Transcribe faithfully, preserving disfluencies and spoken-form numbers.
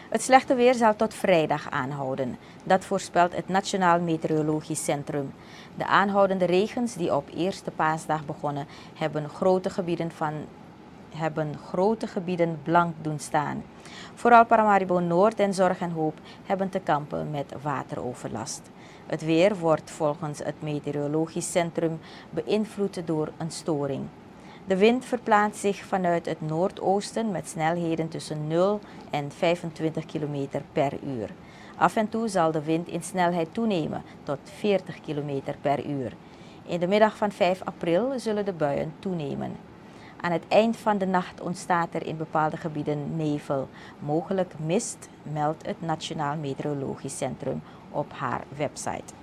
Het slechte weer zal tot vrijdag aanhouden. Dat voorspelt het Nationaal Meteorologisch Centrum. De aanhoudende regens die op eerste paasdag begonnen, hebben grote gebieden, van, hebben grote gebieden blank doen staan. Vooral Paramaribo Noord en Zorg en Hoop hebben te kampen met wateroverlast. Het weer wordt volgens het Meteorologisch Centrum beïnvloed door een storing. De wind verplaatst zich vanuit het noordoosten met snelheden tussen nul en vijfentwintig kilometer per uur. Af en toe zal de wind in snelheid toenemen tot veertig kilometer per uur. In de middag van vijf april zullen de buien toenemen. Aan het eind van de nacht ontstaat er in bepaalde gebieden nevel, mogelijk mist, meldt het Nationaal Meteorologisch Centrum op haar website.